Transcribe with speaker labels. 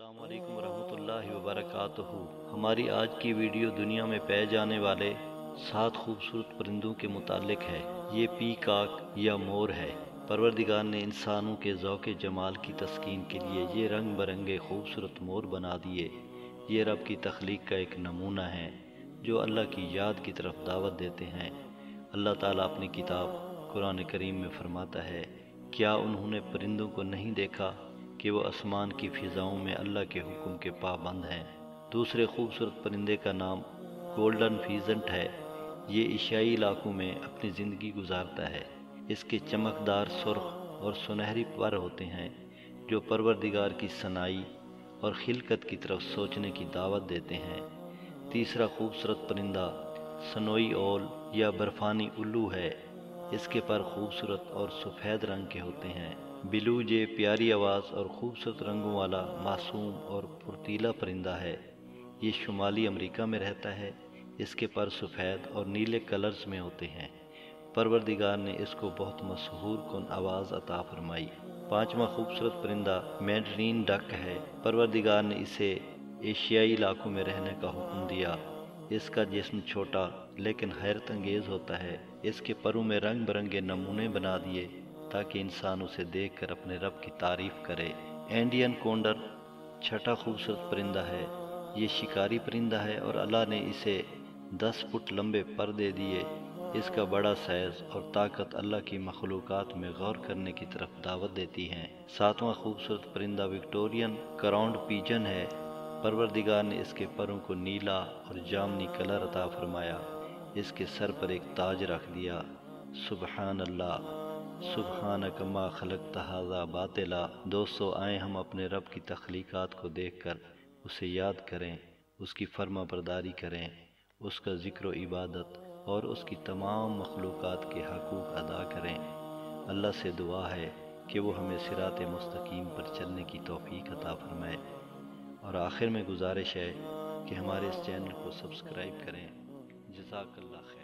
Speaker 1: السلام علیکم ورحمۃ اللہ وبرکاتہ۔ ہماری آج کی ویڈیو دنیا میں پائے جانے والے 7 خوبصورت پرندوں کے متعلق ہے۔ یہ پی کاک یا مور ہے۔ پروردگار نے انسانوں کے ذوق جمال کی تسکین کے لیے یہ رنگ برنگے خوبصورت مور بنا دیے۔ یہ رب کی تخلیق کا ایک نمونہ ہے جو اللہ کی یاد کی طرف دعوت دیتے ہیں۔ اللہ تعالیٰ اپنی کتاب قرآن کریم میں فرماتا ہے، کیا انہوں نے پرندوں کو نہیں دیکھا کہ وہ آسمان کی فضاؤں میں اللہ کے حکم کے پابند ہیں۔ دوسرے خوبصورت پرندے کا نام گولڈن فیزنٹ ہے۔ یہ ایشیائی علاقوں میں اپنی زندگی گزارتا ہے۔ اس کے چمکدار سرخ اور سنہری پر ہوتے ہیں جو پروردگار کی صنائی اور خلقت کی طرف سوچنے کی دعوت دیتے ہیں۔ تیسرا خوبصورت پرندہ سنوئی اول یا برفانی الو ہے۔ اس کے پر خوبصورت اور سفید رنگ کے ہوتے ہیں۔ بلو جے پیاری آواز اور خوبصورت رنگوں والا معصوم اور پرتیلا پرندہ ہے۔ یہ شمالی امریکہ میں رہتا ہے۔ اس کے پر سفید اور نیلے کلرز میں ہوتے ہیں۔ پروردگار نے اس کو بہت مسحور کن آواز عطا فرمائی۔ پانچواں خوبصورت پرندہ مینڈرین ڈک ہے۔ پروردگار نے اسے ایشیائی علاقوں میں رہنے کا حکم دیا۔ اس کا جسم چھوٹا لیکن حیرت انگیز ہوتا ہے۔ اس کے پروں میں رنگ برنگے نمونے بنا دیے تاکہ انسان اسے دیکھ کر اپنے رب کی تعریف کرے۔ انڈین کونڈر چھٹا خوبصورت پرندہ ہے۔ یہ شکاری پرندہ ہے اور اللہ نے اسے 10 فٹ لمبے پر دے دیے۔ اس کا بڑا سائز اور طاقت اللہ کی مخلوقات میں غور کرنے کی طرف دعوت دیتی ہیں۔ ساتواں خوبصورت پرندہ وکٹورین کراؤنڈ پیجن ہے۔ پروردگار نے اس کے پروں کو نیلا اور جامنی کلر عطا فرمایا۔ اس کے سر پر ایک تاج رکھ دیا۔ سبحان اللہ، سبحانک ما خلقت ھذا باطلا۔ دوستو، آئیں ہم اپنے رب کی تخلیقات کو دیکھ کر اسے یاد کریں، اس کی فرما برداری کریں، اس کا ذکر و عبادت اور اس کی تمام مخلوقات کے حقوق ادا کریں۔ اللہ سے دعا ہے کہ وہ ہمیں صراط مستقیم پر چلنے کی توفیق عطا فرمائے۔ اور آخر میں گزارش ہے کہ ہمارے اس چینل کو سبسکرائب کریں۔ جزاک اللہ خیر۔